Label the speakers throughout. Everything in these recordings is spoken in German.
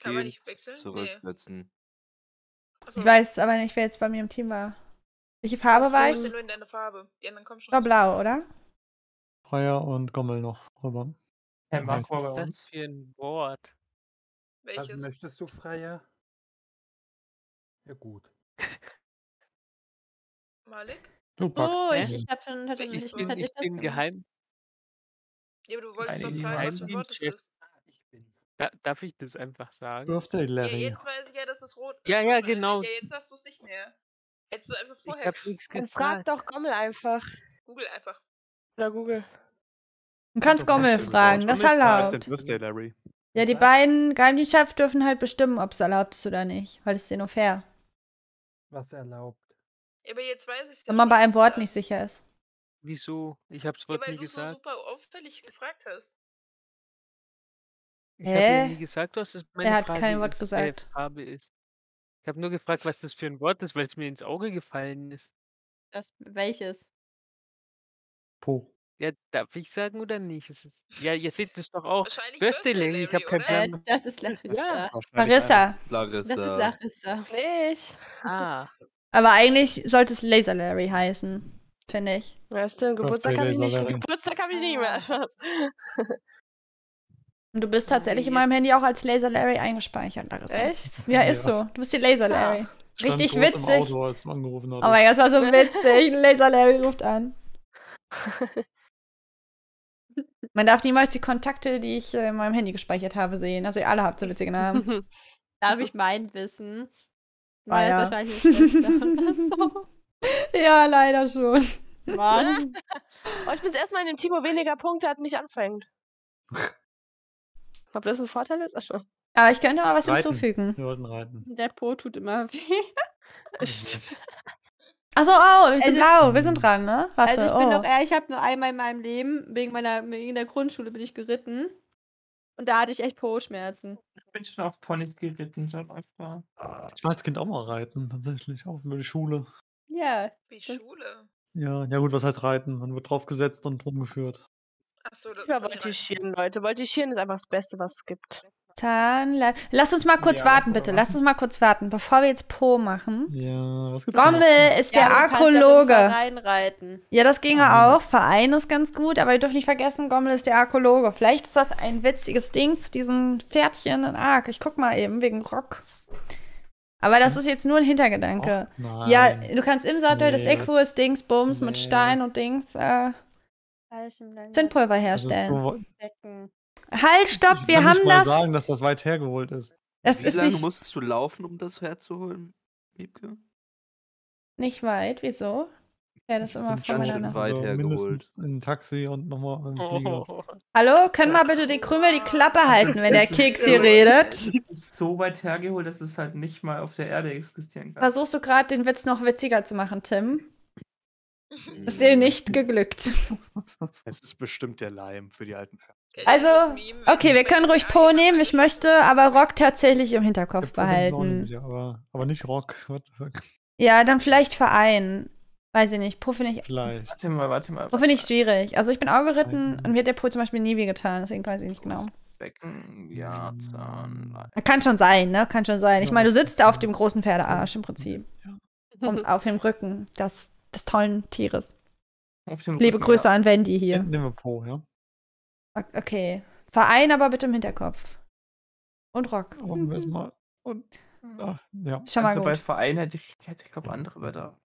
Speaker 1: Kann man
Speaker 2: Den
Speaker 1: nicht wechseln? Nee.
Speaker 2: zurücksetzen.
Speaker 3: Ich
Speaker 1: Achso.
Speaker 3: weiß aber nicht, wer jetzt bei mir im Team war. Welche Farbe war
Speaker 1: Du bist ja
Speaker 3: ich?
Speaker 1: nur in deiner Farbe. Die anderen kommen schon
Speaker 3: War
Speaker 1: zu.
Speaker 3: blau, oder?
Speaker 4: Freier und Gommel noch rüber.
Speaker 5: Mach
Speaker 4: Heißt
Speaker 5: vor
Speaker 4: es
Speaker 5: bei
Speaker 6: Was ist
Speaker 5: uns.
Speaker 6: das für ein Wort?
Speaker 1: Welches?
Speaker 5: Was möchtest du, Freier? Ja, gut.
Speaker 1: Malik?
Speaker 4: Du packst
Speaker 3: Oh,
Speaker 6: Hä?
Speaker 3: ich hab schon, hatte
Speaker 1: Welches
Speaker 3: nicht,
Speaker 1: Wort?
Speaker 3: hatte
Speaker 6: Ich
Speaker 3: das
Speaker 6: bin
Speaker 3: gemacht.
Speaker 6: geheim.
Speaker 1: Ja, aber du wolltest
Speaker 5: Keine
Speaker 1: doch
Speaker 5: Idee,
Speaker 1: fragen, was
Speaker 5: was
Speaker 1: für ein
Speaker 5: du-
Speaker 1: Wort es
Speaker 6: Chef.
Speaker 1: ist.
Speaker 5: Ich bin.
Speaker 6: Darf ich das einfach sagen?
Speaker 4: Birthday
Speaker 1: Ja,
Speaker 4: Larry.
Speaker 1: jetzt weiß ich ja, dass es rot ist.
Speaker 6: Ja,
Speaker 1: was
Speaker 6: ja,
Speaker 1: man erinnert.
Speaker 6: genau.
Speaker 1: Ja, jetzt darfst du es nicht mehr. Hättest du einfach
Speaker 6: Ich
Speaker 1: vorher
Speaker 6: hab nichts
Speaker 7: Dann frag
Speaker 6: gefragt.
Speaker 7: doch Gommel einfach.
Speaker 1: Google einfach.
Speaker 7: Oder Google.
Speaker 3: Du kannst Gommel
Speaker 8: Stimmt,
Speaker 3: fragen, das ist
Speaker 6: Gommel
Speaker 8: Was ist denn
Speaker 3: erlaubt.
Speaker 8: Birthday Larry?
Speaker 3: Ja, die
Speaker 5: Was?
Speaker 3: beiden Geheimdienstchefs dürfen halt bestimmen, ob es erlaubt ist oder nicht, weil es ist ja nur fair.
Speaker 5: Was erlaubt?
Speaker 1: Ja, aber jetzt weiß ich es
Speaker 3: Wenn man bei einem Wort nicht sicher ist.
Speaker 6: Wieso? Ich hab's
Speaker 1: Ja,
Speaker 6: Wort
Speaker 1: weil
Speaker 6: nie
Speaker 1: du so
Speaker 6: gesagt.
Speaker 1: super auffällig gefragt hast.
Speaker 6: Ich habe ja
Speaker 3: Hä?
Speaker 6: nie gesagt, was das meine
Speaker 3: Er hat
Speaker 6: Frage
Speaker 3: kein Wort
Speaker 6: ist,
Speaker 3: gesagt.
Speaker 6: Farbe ist. Ich habe nur gefragt, was das für ein Wort ist, weil es mir ins Auge gefallen ist.
Speaker 3: Welches?
Speaker 4: Po.
Speaker 6: Ja, darf ich sagen oder nicht? Ja, ihr seht das doch auch.
Speaker 1: Wahrscheinlich
Speaker 6: Birthday
Speaker 1: Birthday
Speaker 6: Larry, ich habe
Speaker 1: Larry,
Speaker 6: keinen
Speaker 1: oder?
Speaker 6: Plan.
Speaker 3: Das ist
Speaker 6: Ja.
Speaker 8: Wahrscheinlich
Speaker 3: Larissa.
Speaker 2: Larissa.
Speaker 3: Larissa.
Speaker 7: Nicht.
Speaker 6: Ah.
Speaker 3: Aber eigentlich sollte es Laser Larry heißen, finde ich.
Speaker 7: Ja, stimmt.
Speaker 4: Birthday
Speaker 7: Geburtstag habe ich
Speaker 4: Laser
Speaker 7: nicht.
Speaker 4: Larry.
Speaker 7: Geburtstag habe ich nicht mehr. Spaß.
Speaker 3: Und du bist tatsächlich in meinem
Speaker 6: Jetzt.
Speaker 3: Handy auch als Laser Larry eingespeichert, Larissa.
Speaker 7: Echt?
Speaker 3: Ja, ist
Speaker 4: Ja.
Speaker 3: so. Du bist die Laser Larry.
Speaker 4: Stand
Speaker 3: Richtig
Speaker 4: groß im
Speaker 3: witzig.
Speaker 4: Auto, als du angerufen
Speaker 3: Oh
Speaker 4: hattest.
Speaker 3: mein Gott, das war so witzig. Laser Larry ruft an. Man darf niemals die Kontakte, die ich in meinem Handy gespeichert habe, sehen. Also ihr alle habt so witzige Namen.
Speaker 9: Darf ich meinen wissen?
Speaker 3: Ah,
Speaker 9: Weil
Speaker 3: ja.
Speaker 9: es wahrscheinlich eine Schwester oder so.
Speaker 3: Ja, leider schon.
Speaker 9: Mann.
Speaker 7: Oh, ich bin das erste Mal in dem Team, wo weniger Punkte hat und nicht anfängt. Ob das ein Vorteil ist? Ach schon.
Speaker 3: Aber ich könnte mal was
Speaker 4: Reiten.
Speaker 3: hinzufügen.
Speaker 4: Wir wollten reiten.
Speaker 9: Der Po tut immer weh.
Speaker 3: Achso, oh, wir sind
Speaker 9: Also-
Speaker 3: blau. Wir sind dran, ne? Warte,
Speaker 9: Also ich bin
Speaker 3: oh.
Speaker 9: doch ich habe nur einmal in meinem Leben, wegen der Grundschule bin ich geritten. Und da hatte ich echt Po-Schmerzen.
Speaker 5: Ich bin schon auf Ponys geritten, schon öfter.
Speaker 4: Ich war als Kind auch mal reiten, tatsächlich. Auch über die Schule.
Speaker 9: Ja.
Speaker 1: Wie
Speaker 9: Das-
Speaker 1: Schule.
Speaker 4: Ja, gut, was heißt reiten? Man wird draufgesetzt und rumgeführt.
Speaker 1: Achso, das
Speaker 7: Ich war
Speaker 1: Pony reiten.
Speaker 7: Voltigieren, Leute. Voltigieren ist einfach das Beste, was es gibt.
Speaker 3: Lass uns mal kurz
Speaker 5: Ja,
Speaker 3: warten,
Speaker 5: was
Speaker 3: bitte.
Speaker 5: aber?
Speaker 3: Lass uns mal kurz warten, bevor wir jetzt Po machen.
Speaker 4: Ja, was gibt's denn noch?
Speaker 3: Gommel ist der
Speaker 9: Ja, du kannst ja im
Speaker 3: Arkologe.
Speaker 9: Verein reiten.
Speaker 3: Ja, das ginge
Speaker 4: Ah,
Speaker 3: auch. Verein ist ganz gut, aber ihr dürft nicht vergessen, Gommel ist der Arkologe. Vielleicht ist das ein witziges Ding zu diesen Pferdchen in Ark. Ich guck mal eben, wegen Rock. Aber das ist jetzt nur ein Hintergedanke.
Speaker 4: Och, nein.
Speaker 3: Ja, du kannst im Sattel des
Speaker 4: Nee.
Speaker 3: Equus Dings, Bums mit
Speaker 4: Nee.
Speaker 3: Stein und Dings Zündpulver
Speaker 4: Das ist
Speaker 3: herstellen.
Speaker 4: so,
Speaker 3: Halt, stopp,
Speaker 4: ich
Speaker 3: wir
Speaker 4: kann
Speaker 3: haben
Speaker 4: nicht mal
Speaker 3: das.
Speaker 4: sagen, dass das weit hergeholt ist.
Speaker 3: Das
Speaker 2: Wie
Speaker 3: ist
Speaker 2: lange
Speaker 3: nicht,
Speaker 2: musstest du laufen, um das herzuholen, Wiebke?
Speaker 3: nicht weit. Wieso? Ja, das ist immer
Speaker 2: sind ganz schön
Speaker 3: voneinander.
Speaker 2: weit
Speaker 4: Also
Speaker 2: hergeholt.
Speaker 4: mindestens in ein Taxi und nochmal im Flieger.
Speaker 6: Oh.
Speaker 3: Hallo, können wir bitte die Krümel die Klappe halten, wenn der
Speaker 5: Es ist
Speaker 3: Keks
Speaker 5: so-
Speaker 3: hier redet?
Speaker 5: Es ist so weit hergeholt, dass es halt nicht mal auf der Erde existieren kann.
Speaker 3: Versuchst du gerade den Witz noch witziger zu machen, Tim? Ist dir nicht geglückt.
Speaker 8: Es ist bestimmt der Leim für die alten Pferde.
Speaker 1: Kennt ihr
Speaker 3: Also,
Speaker 1: das Meme, wenn-
Speaker 3: okay, wir
Speaker 1: wenn
Speaker 3: können
Speaker 1: die
Speaker 3: ruhig
Speaker 1: Eier
Speaker 3: Po
Speaker 1: mal
Speaker 3: nehmen. Ich möchte aber Rock tatsächlich im Hinterkopf
Speaker 4: Ich bin mir auch nicht
Speaker 3: behalten.
Speaker 4: sicher, aber nicht Rock. What the fuck?
Speaker 3: Ja, dann vielleicht Verein. Weiß ich nicht. Po finde ich,
Speaker 4: Vielleicht.
Speaker 5: Warte mal.
Speaker 3: Po finde ich schwierig. Also ich bin auch geritten und mir hat der Po zum Beispiel nie weh getan. Deswegen weiß ich nicht genau.
Speaker 5: Becken, ja, Zahn.
Speaker 3: Kann schon sein, ne? Kann schon sein. Ich
Speaker 4: Ja.
Speaker 3: meine, du sitzt auf dem großen Pferdearsch im Prinzip.
Speaker 4: Ja.
Speaker 3: Und auf dem Rücken des tollen Tieres.
Speaker 5: Auf dem
Speaker 3: Liebe
Speaker 5: Rücken,
Speaker 3: Grüße
Speaker 5: ja.
Speaker 3: an Wendy hier.
Speaker 4: Nehmen wir Po, ja?
Speaker 3: Okay. Verein aber bitte im Hinterkopf. Und Rock.
Speaker 4: Hoffen wir es mal. Und, ja.
Speaker 3: Ist schon mal
Speaker 5: Also bei
Speaker 3: gut.
Speaker 5: Verein hätte ich glaube andere Wörter.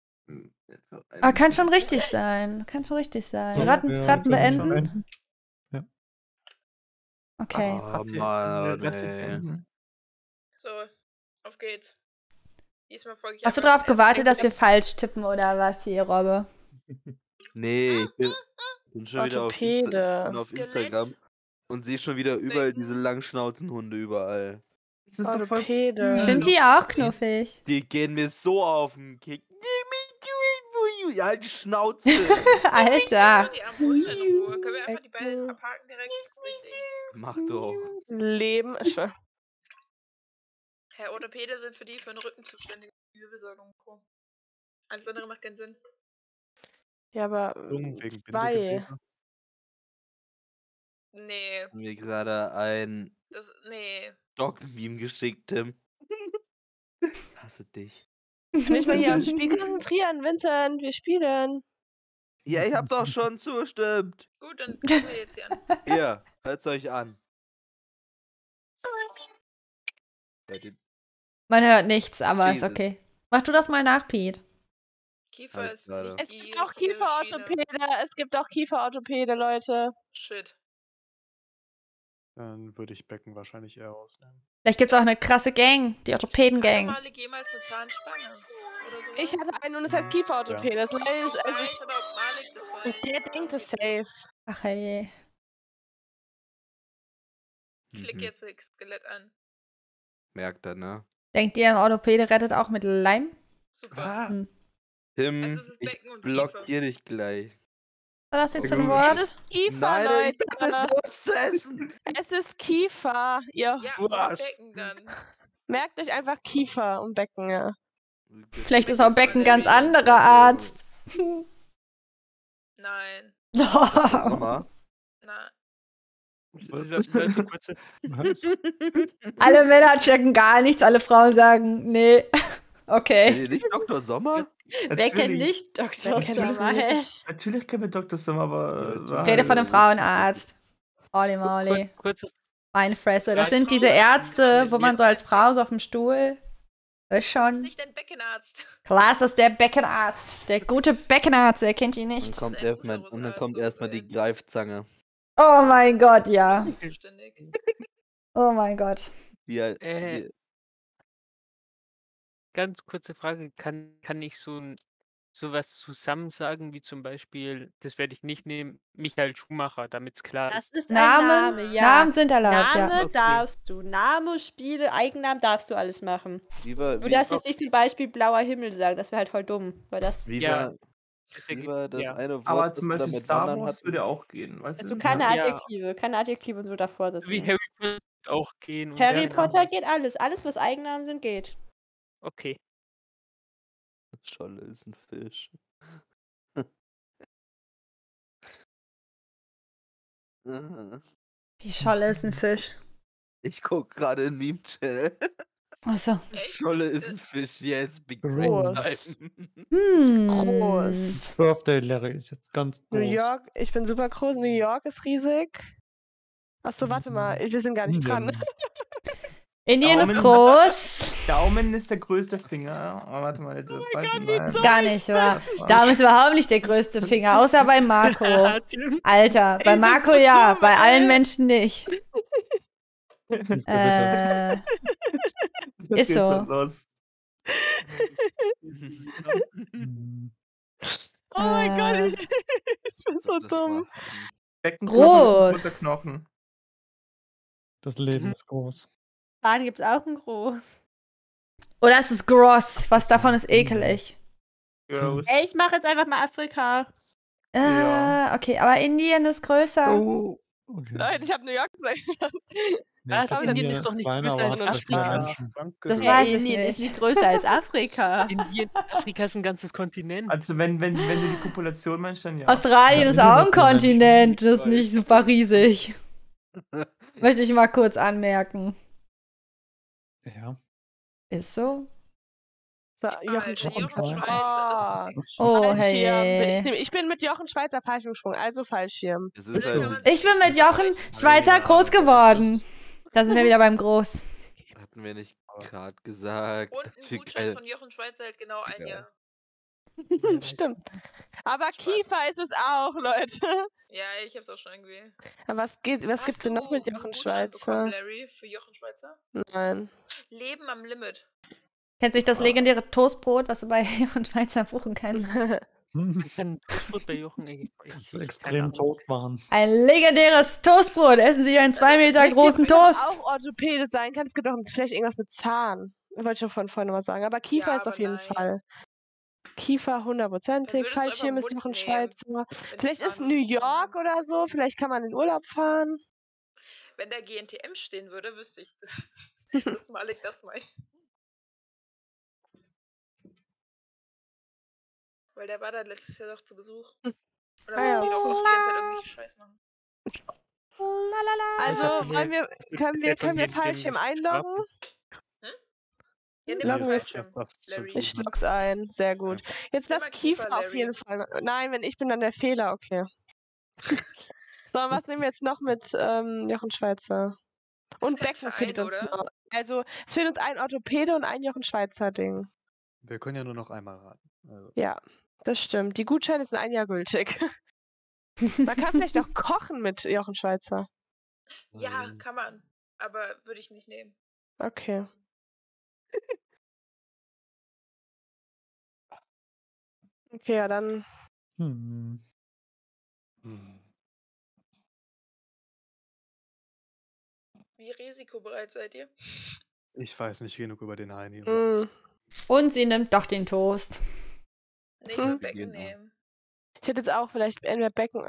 Speaker 3: Aber kann schon richtig sein. Kann schon richtig sein.
Speaker 4: So,
Speaker 3: Ratten,
Speaker 4: wir
Speaker 3: Ratten
Speaker 4: können schon
Speaker 3: beenden.
Speaker 4: beenden.
Speaker 3: Okay.
Speaker 2: Oh Mann,
Speaker 5: Ratte
Speaker 2: ey.
Speaker 5: beenden.
Speaker 1: So, auf geht's. Diesmal folge ich
Speaker 3: Hast du
Speaker 1: einfach
Speaker 3: darauf
Speaker 1: dem
Speaker 3: gewartet, dass
Speaker 1: ersten
Speaker 3: wir falsch tippen oder was hier, Robbe?
Speaker 2: Nee, ich bin schon wieder
Speaker 7: Orthopäde.
Speaker 2: bin auf
Speaker 1: Skelett.
Speaker 2: Instagram und sehe schon wieder überall diese Langschnauzenhunde überall.
Speaker 5: Das ist doch voll
Speaker 7: Orthopäde.
Speaker 3: Ich finde die auch knuffig.
Speaker 2: Die gehen mir so auf den Kick. Halt die Schnauze.
Speaker 3: Alter.
Speaker 1: Die armen Hunde in Ruhe. Können wir einfach die beiden abhaken direkt? Das ist wichtig.
Speaker 2: Mach doch.
Speaker 7: Leben.
Speaker 1: Herr Orthopäde sind für den Rücken zuständig. Wirbelsäule und Co. Alles andere macht keinen Sinn.
Speaker 7: Ja, aber
Speaker 8: Lungen wegen
Speaker 7: zwei.
Speaker 8: Bindegewebe.
Speaker 1: Nee,
Speaker 2: Mir gerade ein
Speaker 1: nee.
Speaker 2: Dog-Meme geschickt, Tim. Hasse dich.
Speaker 7: Kann ich mal hier aufs Spiel konzentrieren, Vincent? Wir spielen.
Speaker 2: Ja, ich hab doch schon zugestimmt.
Speaker 1: Gut, dann fangen wir jetzt hier an.
Speaker 2: Hier, hört's euch an. Hört ihr-
Speaker 3: Man hört nichts, aber ist
Speaker 2: Jesus.
Speaker 3: okay. Mach du das mal nach, Pete.
Speaker 1: Kiefer
Speaker 2: Halt
Speaker 1: ist
Speaker 2: gerade.
Speaker 1: nicht
Speaker 7: Es
Speaker 1: die
Speaker 7: gibt auch
Speaker 1: richtige
Speaker 7: Kieferorthopäde.
Speaker 1: Schiene.
Speaker 7: Es gibt auch Kieferorthopäde, Leute.
Speaker 1: Shit.
Speaker 8: Dann würde ich Becken wahrscheinlich eher ausnehmen.
Speaker 3: Vielleicht gibt's auch eine krasse Gang, die
Speaker 1: Hatte
Speaker 3: Orthopäden-Gang.
Speaker 1: Malik jemals eine Zahnspange? Oder sowas?
Speaker 7: Ich hatte einen und es heißt Kieferorthopäde. Das heißt,
Speaker 1: Ich weiß, aber ob Malik das weiß.
Speaker 7: der denkt es safe.
Speaker 3: Ach hey.
Speaker 1: Klick
Speaker 2: Mhm.
Speaker 1: jetzt das Skelett an.
Speaker 2: Merkt er, ne?
Speaker 3: Denkt ihr, ein Orthopäde rettet auch mit Leim?
Speaker 1: Super.
Speaker 3: Hm.
Speaker 2: Tim,
Speaker 1: Also es ist
Speaker 2: ich
Speaker 1: Becken und
Speaker 2: blockier dich gleich.
Speaker 3: Was war das jetzt für ein
Speaker 2: Gut.
Speaker 3: Wort?
Speaker 7: Es ist Kiefer,
Speaker 2: Nein, ich
Speaker 7: Leute.
Speaker 2: dachte, das Wurst zu essen.
Speaker 7: Es ist Kiefer. Ihr
Speaker 1: Ja,
Speaker 2: Wurscht.
Speaker 1: Becken dann.
Speaker 7: merkt euch einfach Kiefer und Becken, ja.
Speaker 3: Vielleicht ist auch Becken ein ganz anderer Arzt.
Speaker 1: Nein.
Speaker 2: Sommer.
Speaker 1: Na.
Speaker 6: Was ist das für eine kurze-
Speaker 4: Was?
Speaker 3: Alle Männer checken gar nichts, alle Frauen sagen, nee.
Speaker 2: Kennt
Speaker 3: Okay.
Speaker 2: ihr nicht Dr. Sommer?
Speaker 9: Wer kennt nicht Dr.
Speaker 7: Wer kennt
Speaker 9: Sommer? Hä?
Speaker 5: Natürlich kennen wir Dr. Sommer, aber.
Speaker 2: Ja,
Speaker 5: war
Speaker 3: Rede
Speaker 5: halt-
Speaker 3: von einem Frauenarzt. Holy moly.
Speaker 6: Kurze
Speaker 3: Meine Fresse. Das
Speaker 6: Ja,
Speaker 3: sind diese Ärzte, wo man so als Frau so auf dem Stuhl. Das ist
Speaker 1: Das ist
Speaker 3: schon.
Speaker 1: nicht dein Beckenarzt.
Speaker 3: Klar ist das der Beckenarzt. Der gute Beckenarzt, wer kennt ihn
Speaker 2: Dann
Speaker 3: nicht?
Speaker 2: kommt
Speaker 1: ein
Speaker 2: erstmal
Speaker 1: Uterusarzt,
Speaker 2: erstmal
Speaker 1: so
Speaker 2: die Greifzange.
Speaker 3: Oh mein Gott, ja.
Speaker 1: Zuständig.
Speaker 3: Oh mein Gott.
Speaker 6: Äh. Ganz kurze Frage, kann ich sowas zusammen sagen, wie zum Beispiel, das werde ich nicht nehmen, Michael Schumacher, damit's klar
Speaker 9: Das
Speaker 6: ist.
Speaker 9: ist ein
Speaker 3: Namen,
Speaker 9: Name, ja.
Speaker 3: Namen sind erlaubt, ja.
Speaker 9: Name
Speaker 6: Okay.
Speaker 9: darfst du. Name, Spiele, Eigennamen darfst du alles machen.
Speaker 2: Wie war,
Speaker 9: Du
Speaker 2: wie,
Speaker 9: darfst jetzt nicht zum Beispiel blauer Himmel sagen, das wäre halt voll dumm. Weil das.
Speaker 2: wie,
Speaker 6: Ja,
Speaker 2: war,
Speaker 6: Das
Speaker 2: wie
Speaker 6: ergibt-
Speaker 2: war das
Speaker 6: ja.
Speaker 2: eine Wort,
Speaker 5: Aber
Speaker 2: das
Speaker 5: zum
Speaker 2: wir da
Speaker 5: Beispiel
Speaker 2: mit
Speaker 5: Star
Speaker 2: Wandern
Speaker 5: Wars
Speaker 2: hatten?
Speaker 5: würde auch gehen, weißt
Speaker 9: Also
Speaker 5: du?
Speaker 9: keine
Speaker 6: Ja.
Speaker 9: Adjektive und so davor
Speaker 6: Wie
Speaker 9: setzen.
Speaker 6: Harry Potter auch gehen. Und
Speaker 9: Harry
Speaker 6: deren Namen-
Speaker 9: Potter geht alles. Alles, was Eigennamen sind, geht.
Speaker 6: Okay.
Speaker 2: Scholle ist ein Fisch.
Speaker 3: Die Scholle ist ein Fisch.
Speaker 2: Ich guck gerade in Meme-Channel.
Speaker 3: Achso.
Speaker 1: Echt?
Speaker 2: Scholle ist ein Fisch, jetzt Big Brain
Speaker 9: Groß.
Speaker 2: Time.
Speaker 3: Hm.
Speaker 7: Groß.
Speaker 4: Birthday Larry ist jetzt ganz
Speaker 7: New
Speaker 4: groß.
Speaker 7: York, ich bin super groß. New York ist riesig. Achso, warte mal, wir sind gar nicht dran.
Speaker 3: Indien ist
Speaker 5: Daumen.
Speaker 3: groß.
Speaker 5: Daumen ist der größte Finger. Oh, warte mal. Oh
Speaker 3: Ist gar nicht wahr. Daumen ist überhaupt nicht der größte Finger, außer bei Marco. Alter, bei Marco ja, bei allen Menschen nicht. Ist so.
Speaker 5: Los.
Speaker 4: Hm.
Speaker 7: Oh mein Gott,
Speaker 3: Äh.
Speaker 7: ich bin so
Speaker 2: Das
Speaker 7: dumm.
Speaker 2: war-
Speaker 5: Beckenknochen ist
Speaker 3: Groß.
Speaker 5: ein großer Knochen.
Speaker 4: Das Leben ist groß.
Speaker 9: Bahn gibt's auch ein Groß.
Speaker 3: Oder ist es gross? Was davon ist ekelig?
Speaker 5: Gross.
Speaker 9: Ey, ich mache jetzt einfach mal Afrika.
Speaker 5: Ja.
Speaker 3: Okay, aber Indien ist größer.
Speaker 4: Oh, okay.
Speaker 7: Leute, ich habe New York gesagt.
Speaker 4: Nee,
Speaker 6: Was?
Speaker 4: ich glaub,
Speaker 6: Indien
Speaker 4: Indien
Speaker 6: ist doch nicht
Speaker 4: kleiner,
Speaker 6: größer
Speaker 4: aber
Speaker 6: als
Speaker 4: hat vielleicht mehr
Speaker 6: Afrika.
Speaker 4: Menschen.
Speaker 3: Das
Speaker 9: Ja,
Speaker 3: weiß ich
Speaker 9: Indien
Speaker 3: nicht.
Speaker 9: ist nicht größer als Afrika.
Speaker 6: Indien, Afrika ist ein ganzes Kontinent.
Speaker 5: Also wenn du die Population meinst, dann ja.
Speaker 3: Australien
Speaker 4: Ja,
Speaker 3: ist auch ein
Speaker 4: Indien hat mehr
Speaker 3: Kontinent. Das ist
Speaker 2: Menschen.
Speaker 3: nicht super riesig. Möchte ich mal kurz anmerken.
Speaker 4: Ja.
Speaker 3: Ist so?
Speaker 7: So, Jochen
Speaker 1: Alter,
Speaker 7: Schweizer.
Speaker 1: Jochen Schweizer, das ist
Speaker 3: Oh,
Speaker 7: Fallschirm.
Speaker 3: hey.
Speaker 7: Ich bin mit Jochen Schweizer Fallschirmsprung, also Fallschirm.
Speaker 2: Es
Speaker 4: Ist
Speaker 2: ist
Speaker 4: so.
Speaker 2: halt,
Speaker 3: Ich bin mit Jochen Schweizer groß geworden. Da sind wir wieder beim Groß.
Speaker 2: hatten wir nicht gerade gesagt,
Speaker 1: Und
Speaker 2: dass
Speaker 1: ein
Speaker 2: wir
Speaker 1: Gutschein
Speaker 2: keine...
Speaker 1: von Jochen Schweizer hält genau ein
Speaker 2: Egal.
Speaker 1: Jahr.
Speaker 7: Stimmt. Aber
Speaker 1: Spaß.
Speaker 7: Kiefer ist es auch, Leute.
Speaker 1: Ja, ich hab's auch schon irgendwie.
Speaker 7: Aber was gibt's denn noch mit
Speaker 1: einen
Speaker 7: Jochen
Speaker 1: Gutschein bekommen,
Speaker 7: Schweizer?
Speaker 1: Larry, für Jochen Schweizer?
Speaker 7: Nein.
Speaker 1: Leben am Limit.
Speaker 3: Kennst du nicht das legendäre Toastbrot, was du bei Jochen Schweizer buchen kannst?
Speaker 6: Man kann Toastbrot bei Jochen
Speaker 4: So extrem Toastwaren.
Speaker 3: Ein legendäres Toastbrot. Essen Sie einen 2 Meter großen
Speaker 7: Es gibt
Speaker 3: Toast.
Speaker 7: auch Orthopäde sein kann. Es gibt auch vielleicht irgendwas mit Zahn. Ich wollte schon von vorne mal sagen. Aber Kiefer
Speaker 1: Ja,
Speaker 7: ist auf
Speaker 1: aber
Speaker 7: jeden
Speaker 1: nein.
Speaker 7: Fall. Kiefer
Speaker 1: Dann
Speaker 7: 100%ig.
Speaker 1: würdest du
Speaker 7: Fallschirm
Speaker 1: einfach
Speaker 7: ist Jochen
Speaker 1: Mund nehmen,
Speaker 7: Schweizer.
Speaker 1: wenn du
Speaker 7: Vielleicht ist
Speaker 1: Zahn
Speaker 7: New
Speaker 1: nicht bekommen
Speaker 7: York
Speaker 1: kannst.
Speaker 7: oder so. Vielleicht kann man in Urlaub fahren.
Speaker 1: Wenn da GNTM stehen würde, wüsste ich, dass Malik das meint. Weil der war da letztes Jahr doch zu Besuch. Oder
Speaker 7: Ah ja.
Speaker 1: müssen die doch noch die ganze Zeit irgendwelche Scheiß machen?
Speaker 7: Also, können wir Fallschirm einloggen?
Speaker 1: Ja, nimm
Speaker 7: Loggen
Speaker 1: den
Speaker 7: wir
Speaker 1: Fallschirm,
Speaker 8: Was zu
Speaker 1: Larry.
Speaker 8: tun
Speaker 7: Ich
Speaker 8: hat.
Speaker 7: log's ein. Sehr gut. Jetzt
Speaker 1: Nimm
Speaker 7: lass
Speaker 1: mal Kiefer,
Speaker 7: Kiefer auf
Speaker 1: Larry.
Speaker 7: jeden Fall. Nein, wenn ich bin dann der Fehler, okay. So, und was nehmen wir jetzt noch mit Jochen Schweizer?
Speaker 1: Das
Speaker 7: Und
Speaker 1: ist kein
Speaker 7: Becken
Speaker 1: Verein,
Speaker 7: fehlt uns
Speaker 1: oder?
Speaker 7: noch. Also, es fehlt uns ein Orthopäde und ein Jochen Schweizer Ding.
Speaker 8: Wir können ja nur noch einmal raten. Also,
Speaker 7: Ja, das stimmt. Die Gutscheine sind 1 Jahr gültig. Man kann vielleicht auch kochen mit Jochen Schweizer.
Speaker 1: Ja, kann man. Aber würde ich nicht nehmen.
Speaker 7: Okay. Okay, ja, dann.
Speaker 4: Hm.
Speaker 1: Wie risikobereit seid ihr?
Speaker 8: Ich weiß nicht genug über den Heini.
Speaker 7: Mm.
Speaker 3: Und sie nimmt doch den Toast.
Speaker 1: Nee, ich würde
Speaker 7: Hm.
Speaker 1: Becken
Speaker 8: Genau.
Speaker 1: nehmen.
Speaker 7: Ich hätte jetzt auch vielleicht entweder Becken.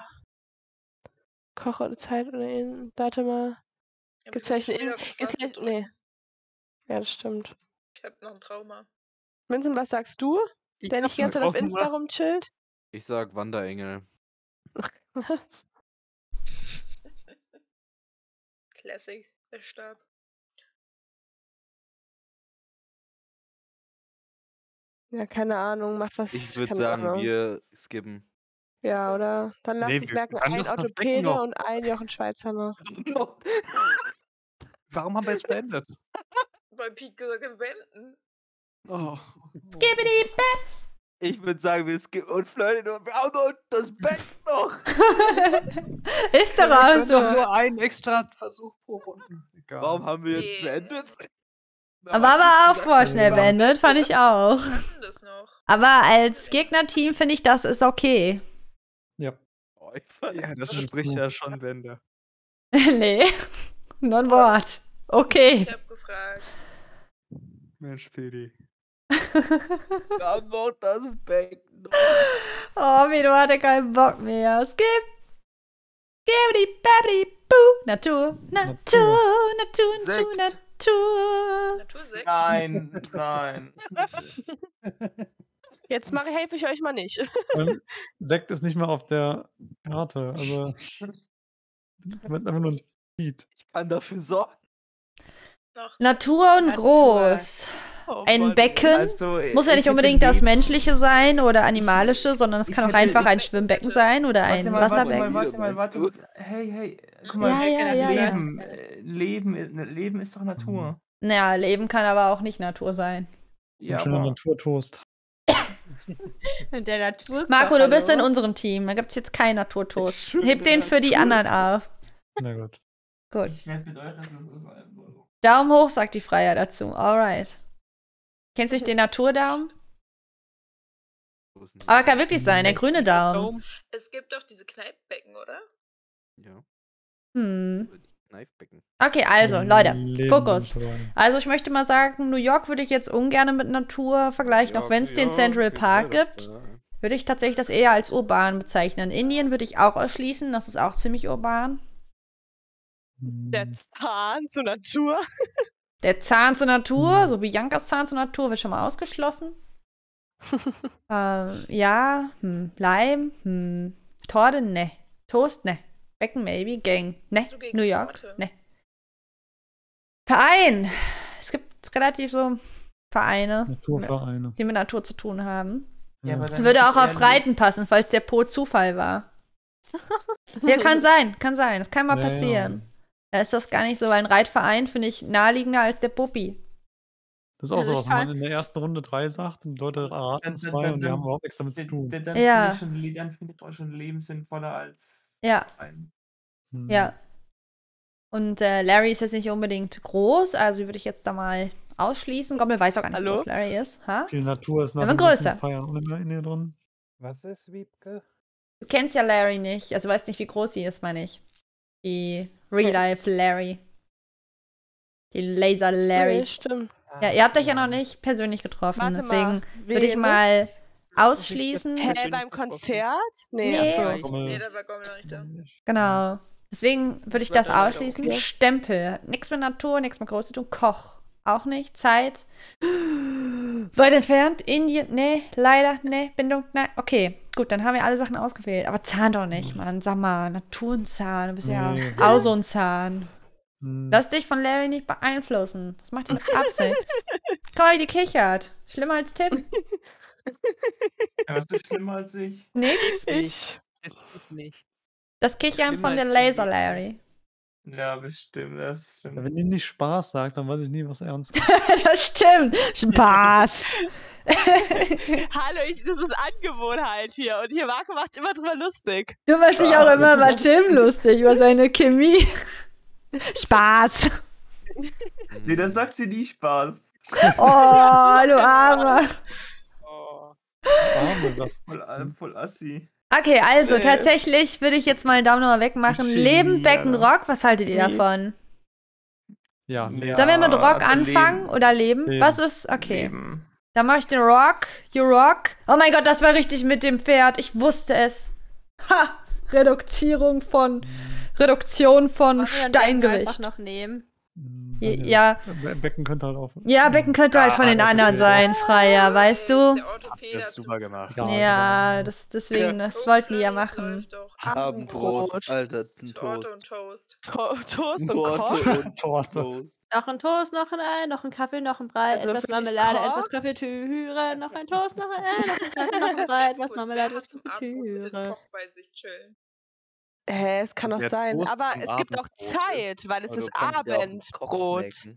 Speaker 7: Koch oder Zeit oder warte mal.
Speaker 1: Ja,
Speaker 7: Gibt's
Speaker 1: wir können
Speaker 7: vielleicht
Speaker 1: schon
Speaker 7: einen
Speaker 1: wieder auf Schwarze
Speaker 7: vielleicht,
Speaker 1: drücken.
Speaker 7: nee. Ja, das stimmt.
Speaker 1: Ich hab noch ein Trauma.
Speaker 7: Vincent, was sagst du?
Speaker 5: Ich
Speaker 7: Der
Speaker 5: hab
Speaker 7: nicht die ganze Zeit auf
Speaker 5: noch
Speaker 7: Insta
Speaker 5: was.
Speaker 7: rumchillt?
Speaker 2: Ich sag Wanderengel.
Speaker 7: Was?
Speaker 1: Classic, der Stab.
Speaker 7: Ja, keine Ahnung, macht was.
Speaker 2: Ich würde
Speaker 7: keine
Speaker 2: sagen,
Speaker 7: Ahnung.
Speaker 2: wir skippen.
Speaker 7: Ja, oder? Dann lass
Speaker 8: Nee,
Speaker 7: dich
Speaker 8: wir
Speaker 7: merken,
Speaker 8: können
Speaker 7: ein
Speaker 8: doch das Becken
Speaker 7: Orthopäde
Speaker 8: noch.
Speaker 7: und ein Jochen Schweizer noch.
Speaker 8: Warum haben wir jetzt beendet?
Speaker 1: Weil Pete gesagt hat, wenden.
Speaker 8: Oh.
Speaker 3: Skibbidi
Speaker 2: Ich würde sagen, wir skippen und Flirten und wir haben noch das Bett noch.
Speaker 3: Ist doch
Speaker 8: Wir
Speaker 3: auch
Speaker 8: können doch
Speaker 3: so.
Speaker 8: nur einen extra Versuch pro Runde. Egal.
Speaker 2: Warum haben wir jetzt
Speaker 1: Nee.
Speaker 2: beendet?
Speaker 3: Aber war auch vor schnell
Speaker 4: Ja.
Speaker 3: beendet, fand ich auch.
Speaker 1: Wir hatten das noch.
Speaker 3: Aber als Gegnerteam finde ich, das ist okay.
Speaker 2: Oh, ich fand
Speaker 8: Ja, das
Speaker 4: Ja,
Speaker 8: spricht
Speaker 4: so.
Speaker 8: ja schon Bände.
Speaker 3: Nee, nur ein Wort. Okay.
Speaker 1: Ich hab gefragt.
Speaker 8: Mensch, Pedi.
Speaker 2: wir haben noch das Bett noch.
Speaker 3: Oh, Mino hatte keinen Bock mehr. Skip. Skibbidi babidi boo. Natur, Natur, Natur,
Speaker 2: Sekt.
Speaker 3: Natur.
Speaker 1: Natursekt?
Speaker 5: Nein, nein.
Speaker 7: Jetzt helfe ich euch mal nicht.
Speaker 4: Sekt ist nicht mehr auf der Karte. Also, wird einfach nur ein Beat.
Speaker 2: Ich kann dafür sorgen.
Speaker 1: Noch.
Speaker 3: Natur und
Speaker 9: Natur.
Speaker 3: groß.
Speaker 2: Oh,
Speaker 3: Ein
Speaker 2: Mann,
Speaker 3: Becken
Speaker 5: Also,
Speaker 3: muss ja
Speaker 5: ich
Speaker 3: nicht
Speaker 5: hätte
Speaker 3: unbedingt das
Speaker 5: lieb-
Speaker 3: menschliche sein oder animalische, sondern es
Speaker 5: Ich
Speaker 3: kann auch
Speaker 5: hätte-
Speaker 3: einfach ein
Speaker 5: ich-
Speaker 3: Schwimmbecken sein oder ein Wasserbecken.
Speaker 5: Warte mal.
Speaker 2: Meinst du?
Speaker 5: Hey, guck
Speaker 1: Ja,
Speaker 5: mal,
Speaker 3: ja.
Speaker 5: Leben ist doch Natur.
Speaker 3: Naja, Leben kann aber auch nicht Natur sein.
Speaker 5: Ja,
Speaker 4: Ein schöner
Speaker 5: aber
Speaker 4: Naturtoast.
Speaker 9: Der Natur.
Speaker 3: Marco, du bist in unserem Team. Da gibt es jetzt keinen Naturtoast.
Speaker 2: Schön,
Speaker 3: Heb den für die anderen auf.
Speaker 4: Na gut.
Speaker 3: Gut.
Speaker 5: ich werde mit euch, es ist einfach so.
Speaker 3: Daumen hoch, sagt die Freier dazu. Alright. Kennst du nicht den Naturdaumen? Aber kann wirklich sein, der grüne Daumen.
Speaker 1: Es gibt doch diese Kneippbecken, oder?
Speaker 2: Ja,
Speaker 3: Hm.
Speaker 2: die Kneifbecken.
Speaker 3: Okay, also, Leute,
Speaker 4: Leben
Speaker 3: Fokus.
Speaker 4: dabei.
Speaker 3: Also ich möchte mal sagen, New York würde ich jetzt ungern mit Natur vergleichen, auch wenn es den Central Park gibt. Würde ich tatsächlich das eher als urban bezeichnen. Indien würde ich auch ausschließen, das ist auch ziemlich urban.
Speaker 7: Der Zahn zur Natur.
Speaker 3: Der Zahn zur Natur, so Biancas Zahn zur Natur, wird schon mal ausgeschlossen. Ja, Leim, Torte, ne. Toast, ne. Becken, maybe. Gang, ne.
Speaker 1: Bist du gegen
Speaker 3: New York,
Speaker 1: Torte?
Speaker 3: ne. Verein. Es gibt relativ so Vereine,
Speaker 4: Naturvereine.
Speaker 3: die mit Natur zu tun haben.
Speaker 5: Ja, aber dann
Speaker 3: Würde
Speaker 5: ist
Speaker 3: auch
Speaker 5: doch
Speaker 3: auf
Speaker 5: eher
Speaker 3: Reiten passen, falls der Po Zufall war. Ja, kann sein. Das kann mal
Speaker 4: Ja, ja.
Speaker 3: passieren. Da ist das gar nicht so, weil ein Reitverein finde ich naheliegender als der Puppi.
Speaker 4: Das ist auch
Speaker 9: Also
Speaker 4: so,
Speaker 9: ich
Speaker 4: was man
Speaker 9: fand-
Speaker 4: in der ersten Runde 3 sagt und Leute raten 2 und die haben überhaupt nichts damit zu tun.
Speaker 5: Dann
Speaker 3: Ja.
Speaker 5: finde ich auch schon Leben sinnvoller als
Speaker 3: Ja.
Speaker 5: ein.
Speaker 4: Hm.
Speaker 3: Ja. Und Larry ist jetzt nicht unbedingt groß, also würde ich jetzt da mal ausschließen. Gommel weiß auch gar nicht, wie
Speaker 7: Hallo?
Speaker 3: groß Larry ist. Ha?
Speaker 4: Viel Natur ist nach
Speaker 3: Aber
Speaker 4: dem ganzen
Speaker 3: größer.
Speaker 4: Feiern auch nicht mehr in ihr drin.
Speaker 10: Was ist, Wiebke?
Speaker 3: Du kennst ja Larry nicht, also weißt nicht, wie groß sie ist, meine ich. Die Real-Life Larry. Die Laser Larry.
Speaker 7: Nee, stimmt.
Speaker 3: Ja, ihr habt euch ja noch nicht persönlich getroffen,
Speaker 7: Warte
Speaker 3: desegen
Speaker 7: mal.
Speaker 3: würde ich
Speaker 7: wen?
Speaker 3: mal ausschließen.
Speaker 7: Hä,
Speaker 2: Persönlich
Speaker 7: beim
Speaker 2: getroffen.
Speaker 7: Konzert? Nee,
Speaker 3: Nee.
Speaker 7: achso.
Speaker 4: Gommel-
Speaker 1: Nee, da war Gommel noch nicht da.
Speaker 3: Genau. Deswegen würde ich
Speaker 6: war
Speaker 3: das
Speaker 6: dann leider
Speaker 3: ausschließen.
Speaker 7: okay.
Speaker 3: Stempel. Nichts mit Natur, nichts mit Groß zu tun. Koch. Auch nicht. Zeit. Weit entfernt. Indien. Nee, leider. Nee. Bindung. Nein. Okay. Gut, dann haben wir alle Sachen ausgewählt. Aber Zahn doch nicht, Mann. Sag mal, Naturenzahn. Du bist ja
Speaker 4: Nee.
Speaker 3: auch so ein Zahn.
Speaker 4: Hm.
Speaker 3: Lass dich von Larry nicht beeinflussen. Das macht er mit Absicht. Guck mal, die kichert. Schlimmer als Tim.
Speaker 5: Ja, was ist schlimmer als ich?
Speaker 3: Nix.
Speaker 7: Ich.
Speaker 6: Das geht nicht.
Speaker 3: Das Kichern
Speaker 6: Schlimmer
Speaker 3: von der
Speaker 6: als
Speaker 3: Laser
Speaker 6: die-
Speaker 3: Larry.
Speaker 5: Ja, bestimmt, das stimmt.
Speaker 4: Wenn ihr nicht Spaß sagt, dann weiß ich nie, was ernst ist.
Speaker 3: Das stimmt. Spaß.
Speaker 7: Hallo, das ist Angewohnheit hier. Und hier Marco macht immer drüber lustig.
Speaker 3: Du machst dich auch immer über Tim lustig, über seine Chemie. Spaß.
Speaker 5: Nee, das sagt sie nie Spaß.
Speaker 3: Oh, du Armer.
Speaker 6: Oh.
Speaker 4: Arme, sagst du.
Speaker 5: Voll assi.
Speaker 3: Okay, also tatsächlich würde ich jetzt mal den Daumen nochmal wegmachen.
Speaker 5: Genie,
Speaker 3: Leben, Becken,
Speaker 5: Alter.
Speaker 3: Rock. Was haltet ihr davon?
Speaker 4: Ja,
Speaker 5: Ja.
Speaker 3: Sollen wir mit Rock
Speaker 5: also
Speaker 3: anfangen
Speaker 5: Leben.
Speaker 3: oder Leben?
Speaker 4: Leben.
Speaker 3: Was ist? Okay.
Speaker 5: Leben.
Speaker 3: Dann mache ich den Rock. You Rock. Oh mein Gott, das war richtig mit dem Pferd. Ich wusste es. Ha! Reduktion von
Speaker 9: Wollen wir dann
Speaker 3: Steingewicht.
Speaker 9: einfach noch nehmen.
Speaker 4: Weiß ich
Speaker 3: Ja.
Speaker 4: nicht. Becken könnte halt auf.
Speaker 3: Ja, Becken könnte halt von den
Speaker 8: das
Speaker 3: anderen
Speaker 8: ist-
Speaker 3: sein, Freier, weißt du?
Speaker 1: Der Orthopäde
Speaker 8: Das
Speaker 1: hat
Speaker 8: ist super gemacht.
Speaker 4: Ja.
Speaker 3: Ja, deswegen, das wollten die ja machen.
Speaker 2: Abendbrot, Alter, ein
Speaker 1: Torte
Speaker 2: Toast.
Speaker 1: und Toast.
Speaker 7: Toast und
Speaker 2: Torte
Speaker 7: Koch.
Speaker 2: und
Speaker 4: Torte.
Speaker 2: Toast.
Speaker 9: Noch ein Toast, noch ein Ei, noch ein Kaffee, noch ein Brei,
Speaker 7: Also
Speaker 9: etwas
Speaker 7: für dich
Speaker 9: Marmelade,
Speaker 7: Koch?
Speaker 9: etwas Konfitüre, noch ein Toast, noch ein Ei, noch ein Kaffee, noch ein Brei, etwas Marmelade, etwas Konfitüre.
Speaker 1: Koch bei sich chillen.
Speaker 7: Es kann doch
Speaker 8: Der
Speaker 7: sein.
Speaker 8: Toast
Speaker 7: Aber
Speaker 8: zum
Speaker 7: es gibt auch
Speaker 8: Abendbrot
Speaker 7: Zeit, weil es
Speaker 2: Aber du
Speaker 7: ist
Speaker 2: kannst ja auch einen Koch
Speaker 7: Abendbrot.
Speaker 2: snacken.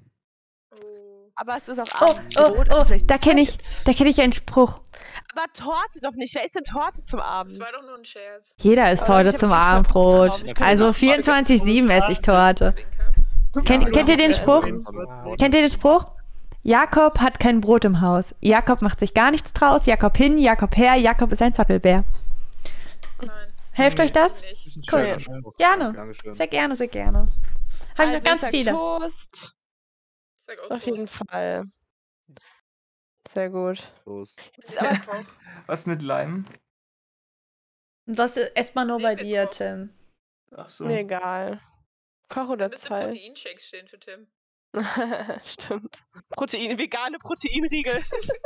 Speaker 1: Oh.
Speaker 7: Aber es ist auch
Speaker 3: Oh,
Speaker 7: Abendbrot.
Speaker 3: oh,
Speaker 7: also vielleicht
Speaker 3: da kenne ich,
Speaker 7: Zeit.
Speaker 3: einen Spruch.
Speaker 7: Aber Torte doch nicht. Wer isst denn Torte zum Abend?
Speaker 1: Das war doch nur ein Scherz.
Speaker 3: Jeder isst
Speaker 7: Aber
Speaker 3: heute
Speaker 7: ich hab
Speaker 3: zum
Speaker 7: nicht mehr Bock
Speaker 3: Abendbrot.
Speaker 7: drauf. Ich kann
Speaker 3: Also
Speaker 7: nicht
Speaker 3: 24/7 esse ich Torte. Kennt ihr den Spruch? Kennt ihr den Spruch? Jakob hat kein Brot im Haus. Jakob macht sich gar nichts draus. Jakob hin, Jakob her. Jakob ist ein Zottelbär.
Speaker 1: Nein.
Speaker 3: Hilft euch das?
Speaker 1: Nicht.
Speaker 3: Cool.
Speaker 2: Spruch.
Speaker 3: Gerne.
Speaker 2: Dankeschön.
Speaker 3: Sehr gerne, sehr gerne. Habe ich noch
Speaker 7: Also
Speaker 3: ganz
Speaker 7: sag
Speaker 3: viele.
Speaker 7: Toast.
Speaker 1: Ich sag auch
Speaker 7: Auf jeden
Speaker 1: Toast.
Speaker 7: Fall. Sehr gut.
Speaker 2: Toast.
Speaker 7: Jetzt aber
Speaker 1: Koch.
Speaker 5: Was mit Leim?
Speaker 3: Das esst man nur bei
Speaker 1: Nee,
Speaker 3: dir,
Speaker 1: Koch.
Speaker 3: Tim.
Speaker 5: Ach so.
Speaker 7: mir egal. Koch
Speaker 1: Da
Speaker 7: oder
Speaker 1: müsste
Speaker 7: Zeit.
Speaker 1: Proteinshakes stehen für Tim.
Speaker 7: Stimmt. Vegane Proteinriegel.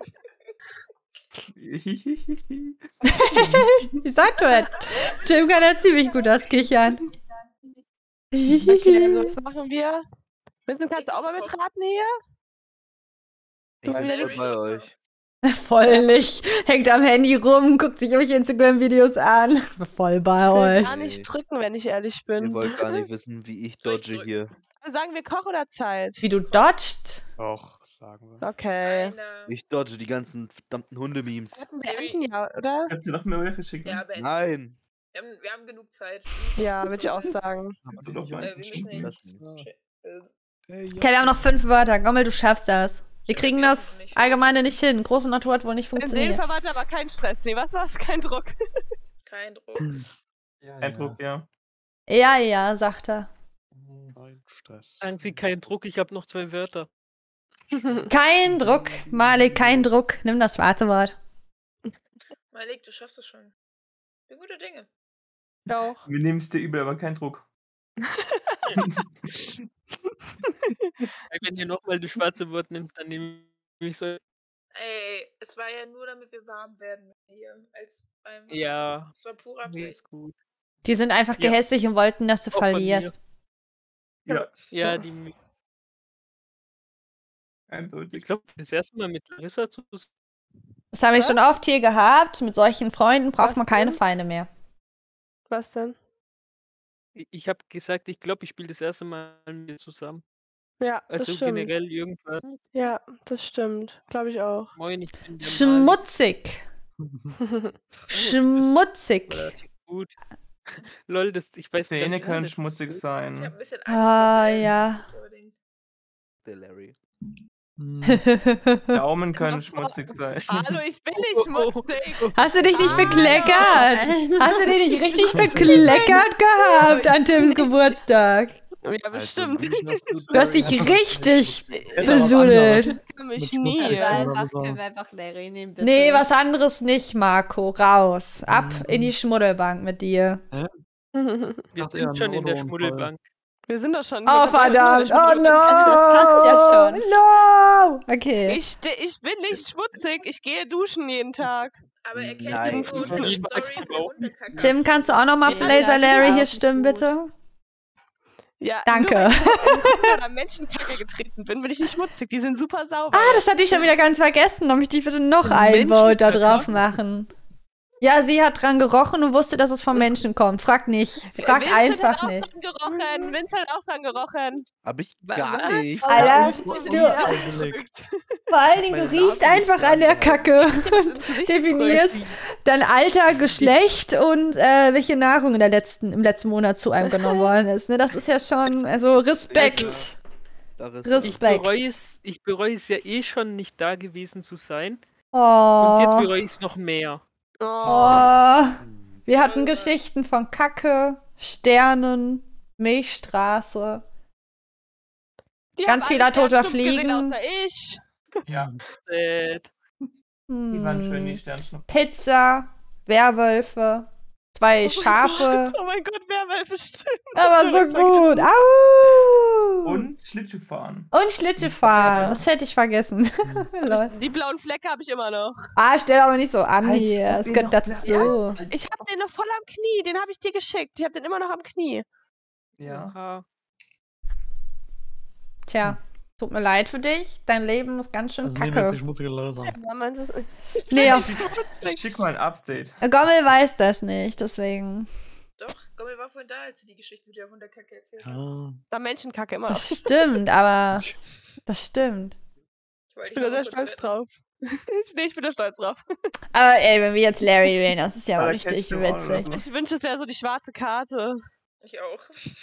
Speaker 3: Ich sag doch, Tim kann das ziemlich gut auskichern.
Speaker 7: Okay, also was machen wir? Kannst du auch mal mitraten hier?
Speaker 2: Ich bin
Speaker 7: wieder
Speaker 2: voll
Speaker 7: nicht-
Speaker 2: bei euch.
Speaker 3: Voll nicht. Hängt am Handy rum, guckt sich irgendwelche Instagram-Videos an. Voll bei
Speaker 7: Ich will
Speaker 3: euch.
Speaker 7: gar nicht drücken, wenn ich ehrlich
Speaker 2: Ihr
Speaker 7: bin.
Speaker 2: wollt gar nicht wissen, wie ich dodge hier.
Speaker 7: Sagen wir Koch oder Zeit?
Speaker 3: Wie du dodgst?
Speaker 8: Doch, sagen wir.
Speaker 7: Okay.
Speaker 1: Einer.
Speaker 2: Ich dodge die ganzen verdammten Hundememes.
Speaker 7: Hatten wir Enten, ja, oder?
Speaker 5: Kannst du noch mehr welche schicken?
Speaker 1: Ja, beenden.
Speaker 2: Nein.
Speaker 1: Wir haben genug Zeit.
Speaker 7: Ja, würde ich auch sagen.
Speaker 5: Du doch
Speaker 1: Wir
Speaker 5: weißt,
Speaker 1: müssen nicht.
Speaker 2: Das nicht.
Speaker 3: Okay, wir haben noch 5 Wörter. Gommel, du schaffst das. Wir kriegen das Allgemeine nicht hin. Große Natur hat wohl nicht
Speaker 7: In dem
Speaker 3: funktioniert.
Speaker 7: Fall war aber kein Stress. Nee, was war's? Kein Druck.
Speaker 1: Kein Druck.
Speaker 5: Eindruck, ja.
Speaker 3: Ja, ja, sagt er.
Speaker 8: Kein Stress.
Speaker 6: Sagen Sie keinen Druck, ich habe noch 2 Wörter.
Speaker 3: Kein Druck, Malik, kein Druck. Nimm das schwarze Wort.
Speaker 1: Malik, du schaffst es schon. Bin guter Dinge.
Speaker 7: Doch.
Speaker 5: Wir nehmen es dir übel, aber kein Druck.
Speaker 6: Wenn ihr nochmal das schwarze Wort nimmt, dann nehme ich so.
Speaker 1: Ey, es war ja nur, damit wir warm werden hier. Als beim
Speaker 6: Ja,
Speaker 1: Es war pure
Speaker 6: nee,
Speaker 1: Absicht.
Speaker 6: ist gut.
Speaker 3: Die sind einfach
Speaker 6: Ja.
Speaker 3: gehässig und wollten, dass du
Speaker 6: Auch von
Speaker 3: verlierst.
Speaker 5: Ja,
Speaker 6: Ja, die. Ich
Speaker 5: eindeutig.
Speaker 6: glaube, das erste Mal mit Larissa zu.
Speaker 3: Das haben wir schon oft hier gehabt. Mit solchen Freunden braucht
Speaker 7: Was
Speaker 3: man keine
Speaker 7: denn?
Speaker 3: Feinde mehr.
Speaker 7: Was denn?
Speaker 6: Ich habe gesagt, ich glaube, ich spiele das erste Mal mit dir zusammen.
Speaker 7: Ja, das
Speaker 6: Also
Speaker 7: stimmt.
Speaker 6: generell irgendwas.
Speaker 7: Ja, das stimmt. Glaube ich auch.
Speaker 6: Moin, ich bin der Malik.
Speaker 3: Schmutzig. Schmutzig.
Speaker 6: Relativ gut. Lol, ich weiß gar
Speaker 5: Zähne
Speaker 6: nicht,
Speaker 5: können
Speaker 6: das ist
Speaker 5: schmutzig
Speaker 1: Ich
Speaker 5: sein.
Speaker 1: hab ein bisschen Angst.
Speaker 3: Ah,
Speaker 1: was er
Speaker 3: ja.
Speaker 1: unbedingt.
Speaker 2: Der Larry.
Speaker 5: Daumen können schmutzig sein.
Speaker 7: Hallo, ich bin nicht schmutzig.
Speaker 3: Hast du dich nicht bekleckert? Hast du dich nicht richtig bekleckert gehabt an Tims Geburtstag?
Speaker 7: Ja, bestimmt.
Speaker 3: Du hast dich richtig
Speaker 4: Besudelt.
Speaker 3: besudelt.
Speaker 7: Mich
Speaker 4: Mit
Speaker 7: nie.
Speaker 4: schmutzig.
Speaker 9: Können wir einfach Larry nehmen, bitte?
Speaker 3: Nee, was anderes nicht, Marco. Raus. Ab in die Schmuddelbank mit dir.
Speaker 6: Wir
Speaker 4: dachte eher
Speaker 6: sind schon
Speaker 4: ein
Speaker 6: in der
Speaker 4: Autounfall.
Speaker 6: Schmuddelbank.
Speaker 7: Wir sind doch schon.
Speaker 3: Oh, verdammt. Oh, no.
Speaker 9: Das passt ja schon.
Speaker 3: No. Okay.
Speaker 7: Ich bin nicht schmutzig. Ich gehe duschen jeden Tag.
Speaker 1: Aber er kennt
Speaker 2: Nein.
Speaker 1: jetzt nur unsere Story mit der Hundekacke.
Speaker 3: Tim, kannst du auch nochmal für Laser Larry hier stimmen, bitte?
Speaker 7: Ja,
Speaker 3: Danke.
Speaker 7: Nur weil ich in Hunde- oder Menschenkacke getreten bin ich nicht schmutzig. Die sind super sauber.
Speaker 3: Ah, das hatte ich schon wieder ganz vergessen. Darf ich dich bitte noch ein Vote da drauf machen? Ja, sie hat dran gerochen und wusste, dass es vom Menschen kommt. Frag nicht. Frag
Speaker 7: Vincent
Speaker 3: einfach
Speaker 7: hat
Speaker 3: nicht.
Speaker 7: auch dran gerochen. Vincent hat auch dran gerochen.
Speaker 2: Hab ich gar
Speaker 7: Was?
Speaker 2: nicht.
Speaker 3: Alter,
Speaker 7: du-
Speaker 3: Vor allen Dingen, du riechst einfach an der Kacke. Definierst dein Alter, Geschlecht und welche Nahrung im letzten Monat zu einem genommen worden ist. Ne, das ist ja schon, also Respekt. Respekt.
Speaker 6: Ich bereue es ja eh schon, nicht da gewesen zu sein.
Speaker 3: Oh.
Speaker 6: Und jetzt bereue ich es noch mehr.
Speaker 3: Oh. Wir hatten Geschichten von Kacke, Sternen, Milchstraße. Ganz vieler toter Fliegen.
Speaker 7: Außer ich.
Speaker 5: Ja. Die waren schön, die Sternschnuppen.
Speaker 3: Pizza, Werwölfe, 2 Schafe.
Speaker 7: Oh mein Gott, Werwölfe, stimmt.
Speaker 3: Aber so gut. Au!
Speaker 5: Und Schlittschuhfahren.
Speaker 3: Und Schlittschuhfahren. Das hätte ich vergessen. Lol.
Speaker 7: Die blauen Flecke habe ich immer noch.
Speaker 3: Ah, stell aber nicht so an
Speaker 5: Als
Speaker 3: hier.
Speaker 5: ob
Speaker 3: Es
Speaker 5: ihr
Speaker 3: gehört
Speaker 5: noch
Speaker 3: dazu.
Speaker 7: Ja, ich habe den noch voll am Knie. Den habe ich dir geschickt. Ich habe den immer noch am Knie.
Speaker 5: Ja.
Speaker 3: Tja, tut mir leid für dich. Dein Leben ist ganz schön
Speaker 4: Also nehmen wir jetzt die
Speaker 3: kacke.
Speaker 4: schmutzige Laser.
Speaker 7: Ja, man, das ist,
Speaker 3: Lea,
Speaker 5: Ich schick mal ein Update.
Speaker 3: Gommel weiß das nicht, deswegen.
Speaker 1: Doch, Gommel war vorhin da, als sie die Geschichte mit der Hundekacke erzählt hat.
Speaker 4: Ja.
Speaker 7: da Menschenkacke immer noch.
Speaker 3: Das stimmt, aber das stimmt.
Speaker 7: Ich bin da sehr stolz drauf. Ich bin da stolz drauf.
Speaker 3: Aber ey, wenn wir jetzt Larry wählen, das ist ja
Speaker 5: Aber
Speaker 3: richtig
Speaker 5: kennst du auch
Speaker 3: witzig.
Speaker 5: oder so.
Speaker 7: Ich wünsche, es wäre so die schwarze Karte.
Speaker 1: Ich auch.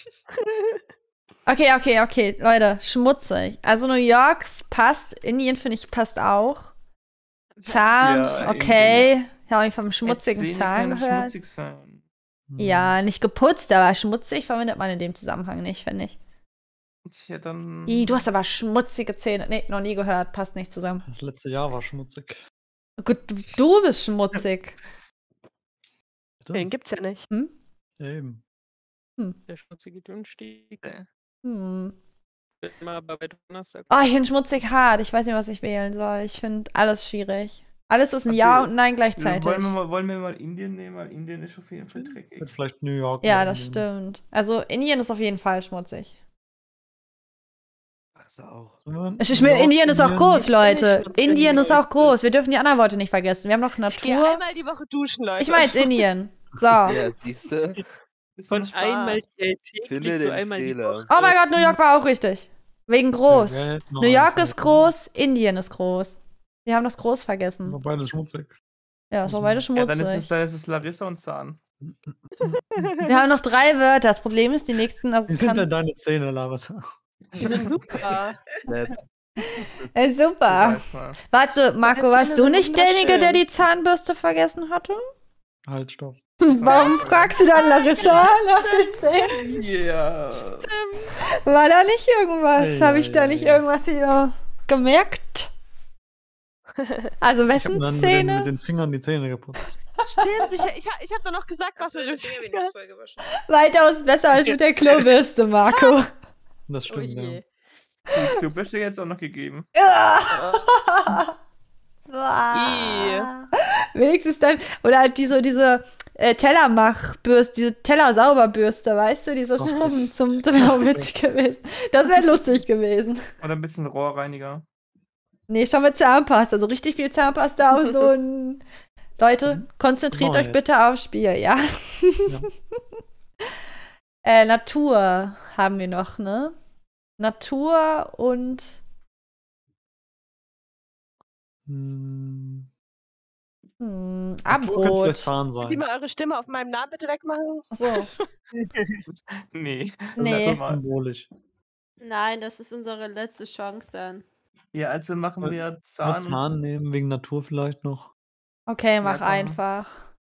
Speaker 3: Okay, Leute, schmutzig. Also New York passt, Indien finde ich passt auch. Zahn,
Speaker 5: Ja,
Speaker 3: okay. Ja, ich vom
Speaker 5: Zähne
Speaker 3: schmutzigen Zahn
Speaker 5: können
Speaker 3: gehört.
Speaker 5: schmutzig sein.
Speaker 3: Ja, nicht geputzt, aber schmutzig verwendet man in dem Zusammenhang nicht, finde ich.
Speaker 5: Tja, dann.
Speaker 3: Du hast aber schmutzige Zähne. Nee, noch nie gehört, passt nicht zusammen.
Speaker 4: Das letzte Jahr war schmutzig.
Speaker 3: Gut, du bist schmutzig.
Speaker 7: Den gibt's ja nicht.
Speaker 3: Hm?
Speaker 4: Ja, eben.
Speaker 6: Der schmutzige Dünnstieg.
Speaker 3: Hm.
Speaker 6: Immer aber bei Donnerstag.
Speaker 3: Oh, ich finde schmutzig hart. Ich weiß nicht, was ich wählen soll. Ich finde alles schwierig. Alles ist ein
Speaker 5: Okay.
Speaker 3: Ja und Nein gleichzeitig.
Speaker 5: Wollen wir mal Indien nehmen? Weil Indien ist auf jeden Fall dreckig.
Speaker 4: Wird vielleicht New York.
Speaker 3: Ja,
Speaker 4: mal
Speaker 3: das
Speaker 4: nehmen.
Speaker 3: stimmt. Also Indien ist auf jeden Fall schmutzig.
Speaker 2: Ach, ist auch.
Speaker 3: Indien ist auch groß, Leute.
Speaker 7: schmutzig,
Speaker 3: Indien ist
Speaker 7: Leute.
Speaker 3: auch groß. Wir dürfen die anderen Worte nicht vergessen. Wir haben noch
Speaker 7: Ich gehe
Speaker 3: Natur.
Speaker 7: einmal die Woche duschen, Leute.
Speaker 3: Ich meine jetzt Indien. So.
Speaker 2: Ja, siehste.
Speaker 6: Von
Speaker 7: Spaß.
Speaker 6: einmal
Speaker 2: Finde
Speaker 6: täglich zu
Speaker 2: den
Speaker 6: einmal die
Speaker 2: Fehler.
Speaker 6: Woche.
Speaker 3: Oh mein Gott, New York war auch richtig. Wegen groß.
Speaker 4: Ja, wir hätten noch
Speaker 3: New York
Speaker 4: eins
Speaker 3: ist groß, Indien ist groß. Wir haben das groß vergessen.
Speaker 4: Aber beides schmutzig.
Speaker 3: Ja, ist auch beide
Speaker 5: Ja, dann
Speaker 3: schmutzig.
Speaker 5: dann ist es Larissa und Zahn.
Speaker 3: Wir haben noch 3 Wörter. Das Problem ist, die nächsten. Also
Speaker 4: Wie
Speaker 3: es
Speaker 4: sind
Speaker 3: kann,
Speaker 4: denn deine Zähne, Larissa?
Speaker 7: Die sind super.
Speaker 2: Nett.
Speaker 3: super.
Speaker 5: Weiß mal.
Speaker 3: Warte, Marco,
Speaker 7: Meine
Speaker 3: warst
Speaker 7: Zähne
Speaker 3: du
Speaker 7: sind
Speaker 3: nicht derjenige, der
Speaker 7: wunderschön.
Speaker 3: die Zahnbürste vergessen hatte?
Speaker 4: Halt, stopp.
Speaker 3: Warum fragst du dann Larissa nach den Zähnen?
Speaker 5: Ja.
Speaker 3: War da nicht irgendwas?
Speaker 4: Ei,
Speaker 3: Habe ich da
Speaker 4: ei,
Speaker 3: nicht
Speaker 4: ei.
Speaker 3: irgendwas hier gemerkt? Also
Speaker 4: Ich
Speaker 3: wessen
Speaker 4: habe dann mit
Speaker 3: Szene?
Speaker 4: den Fingern die Zähne geputzt.
Speaker 7: Stimmt, ich hab doch noch gesagt, was
Speaker 1: Hast du
Speaker 7: wir
Speaker 1: deine Finger wenigstens voll gewaschen?
Speaker 3: Weitaus besser als mit der Klobürste, Marco.
Speaker 4: Das stimmt, ja.
Speaker 5: Die Klobürste jetzt auch noch gegeben.
Speaker 3: Wenigstens dann, oder halt diese Tellermachbürste, diese Tellersauberbürste, weißt du, diese Schrubben das wäre auch witzig gewesen. Das wäre lustig gewesen.
Speaker 5: Oder ein bisschen Rohrreiniger.
Speaker 3: Nee, schon mit Zahnpasta, so richtig viel Zahnpasta auf so ein... Leute, konzentriert
Speaker 4: Mach
Speaker 3: euch
Speaker 4: jetzt.
Speaker 3: bitte aufs Spiel, ja? Natur haben wir noch, ne? Natur und
Speaker 4: Natur könnte vielleicht
Speaker 3: Abbrot.
Speaker 4: Zahn
Speaker 7: Könnt ihr
Speaker 4: sein.
Speaker 7: mal eure Stimme auf meinem Namen bitte wegmachen?
Speaker 3: Achso,
Speaker 5: Nee.
Speaker 3: nee.
Speaker 4: Das ist symbolisch.
Speaker 9: Nein, das ist unsere letzte Chance dann.
Speaker 5: Ja, also machen wir
Speaker 4: Mal
Speaker 5: Zahn.
Speaker 4: Zahn nehmen, wegen Natur vielleicht noch.
Speaker 3: Okay, mach
Speaker 5: komm.
Speaker 3: einfach.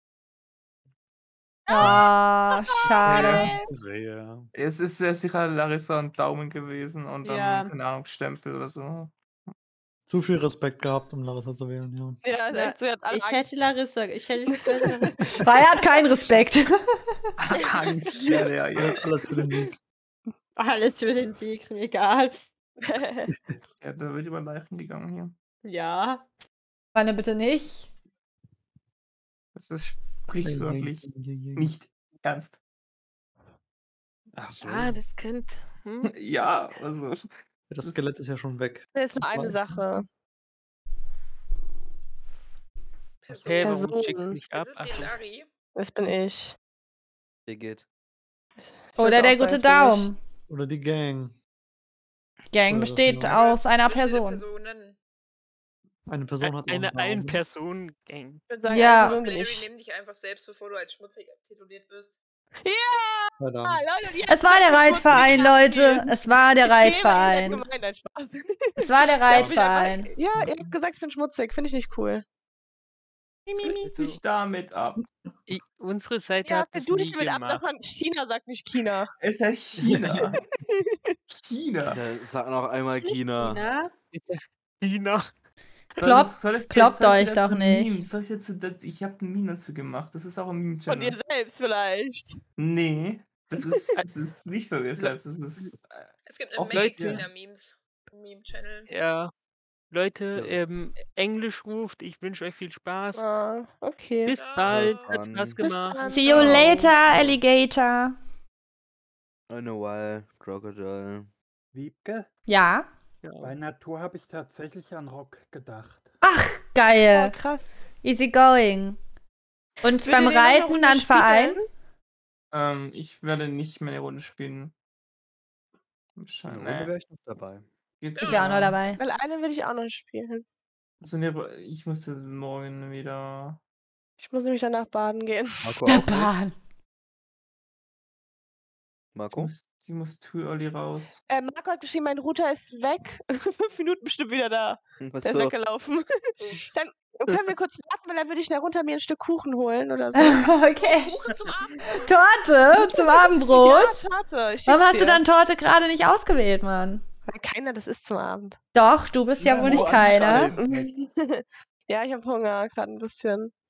Speaker 3: Ah, schade.
Speaker 8: Sehr.
Speaker 5: Es ist sehr sicher Larissa und Daumen gewesen und dann,
Speaker 9: Ja.
Speaker 5: keine Ahnung, Stempel oder so.
Speaker 4: Zu viel Respekt gehabt, um Larissa zu wählen, ja.
Speaker 7: Ja,
Speaker 9: Ja,
Speaker 7: echt, sie hat alle
Speaker 9: Ich hätte Larissa. Ich hätte Larissa.
Speaker 3: Weil er hat keinen Respekt.
Speaker 5: Angst. Ja, ja, ja.
Speaker 4: Das ist alles für den Sieg.
Speaker 9: Alles für den Sieg, ist mir egal.
Speaker 5: Ja, da wird über Leichen gegangen hier.
Speaker 9: Ja.
Speaker 3: Wanne bitte nicht.
Speaker 5: Das ist sprichwörtlich nicht ernst.
Speaker 8: Ach so.
Speaker 6: Ah, das könnte.
Speaker 5: Ja, also.
Speaker 4: Das Skelett ist ja schon weg.
Speaker 7: Das ist nur eine Sache.
Speaker 6: Hey, warum
Speaker 7: Person.
Speaker 6: schickt mich ab?
Speaker 1: Das ist
Speaker 6: Ach
Speaker 1: die
Speaker 6: so.
Speaker 1: Larry.
Speaker 7: Das bin ich.
Speaker 2: Der geht.
Speaker 7: Ich würd
Speaker 3: Oder
Speaker 7: auch
Speaker 3: der
Speaker 7: sagen,
Speaker 3: gute
Speaker 7: das bin ich.
Speaker 3: Daumen.
Speaker 4: Oder die Gang.
Speaker 3: Gang
Speaker 4: Oder das
Speaker 3: besteht
Speaker 4: genau.
Speaker 3: aus einer
Speaker 1: Verschiedene
Speaker 3: Person.
Speaker 1: Personen.
Speaker 4: Eine Person hat noch einen
Speaker 6: Eine
Speaker 4: Daumen.
Speaker 6: Ein-Person-Gang.
Speaker 7: Ich würde sagen,
Speaker 3: Ja.
Speaker 7: eine Person bin
Speaker 1: Larry,
Speaker 7: ich.
Speaker 1: nimm dich einfach selbst, bevor du als schmutzig tituliert wirst.
Speaker 7: Ja!
Speaker 4: Verdammt.
Speaker 7: Leute, die
Speaker 3: Es war der Reitverein, Leute. Es war der Reitverein.
Speaker 7: Nein, Spaß.
Speaker 3: Es war der
Speaker 7: Ja,
Speaker 3: Reitverein.
Speaker 7: ja, ihr habt gesagt, ich bin schmutzig. Finde ich nicht cool.
Speaker 5: Schließt dich damit ab.
Speaker 6: Unsere Seite
Speaker 7: Ja,
Speaker 6: hat das
Speaker 7: du
Speaker 6: nie
Speaker 7: dich damit ab, dass
Speaker 6: gemacht.
Speaker 7: man China sagt, nicht China.
Speaker 5: Es heißt China. China.
Speaker 2: Ja, sag noch einmal China.
Speaker 9: China?
Speaker 6: Ist ja China.
Speaker 3: Kloppt euch doch nicht.
Speaker 5: Ich habe ein Meme dazu gemacht. Das ist auch ein
Speaker 7: Von
Speaker 5: Meme-Channel.
Speaker 7: dir selbst vielleicht.
Speaker 5: Nee, das ist nicht von mir selbst. Das ist
Speaker 1: Es gibt eine
Speaker 5: Auch
Speaker 1: Menge
Speaker 5: Leute-
Speaker 1: China-Memes im Meme-Channel.
Speaker 6: Ja. Leute,
Speaker 2: Ja.
Speaker 6: Englisch ruft. Ich wünsche euch viel Spaß.
Speaker 7: Ah, okay.
Speaker 6: Bis
Speaker 1: Ciao.
Speaker 6: bald.
Speaker 2: Bis
Speaker 6: Hat
Speaker 2: dann.
Speaker 6: Spaß
Speaker 7: Bis
Speaker 6: gemacht.
Speaker 7: dann.
Speaker 3: See you later, Alligator.
Speaker 2: Eine While, Crocodile.
Speaker 10: Wiebke,
Speaker 3: Ja.
Speaker 6: Ja.
Speaker 10: bei Natur habe ich tatsächlich an Rock gedacht.
Speaker 3: Ach,
Speaker 7: Oh,
Speaker 3: geil.
Speaker 7: krass.
Speaker 3: Easy going. Und
Speaker 7: Will
Speaker 3: beim
Speaker 7: ihr den noch eine
Speaker 3: Reiten
Speaker 7: Runde
Speaker 3: an Verein?
Speaker 7: spielen?
Speaker 5: Ich werde nicht mehr eine Runde spielen.
Speaker 2: Eine Runde wäre ich noch dabei.
Speaker 5: Geht's
Speaker 3: Ich wäre auch noch dabei.
Speaker 7: Weil eine will ich auch noch spielen.
Speaker 5: Ich musste morgen wieder.
Speaker 7: Ich muss nämlich danach baden gehen.
Speaker 2: Marco
Speaker 3: Der
Speaker 2: auch nicht?
Speaker 3: Bahn.
Speaker 2: Marco?
Speaker 5: Die muss too early raus.
Speaker 7: Marco hat geschrieben, mein Router ist weg. 5 Minuten bestimmt wieder da. Der ist
Speaker 2: Achso.
Speaker 7: weggelaufen. Dann können wir kurz warten, weil dann würde ich schnell runter mir ein Stück Kuchen holen oder so.
Speaker 3: Okay.
Speaker 1: Kuchen zum Abend.
Speaker 3: Torte zum Abendbrot.
Speaker 7: Ja, warte. Ich
Speaker 3: Warum
Speaker 7: schick's
Speaker 3: hast du
Speaker 7: dir.
Speaker 3: dann Torte gerade nicht ausgewählt, Mann?
Speaker 7: Weil keiner das isst zum Abend.
Speaker 3: Doch, du bist ja wohl nicht keiner.
Speaker 7: Ja, ich habe Hunger gerade ein bisschen.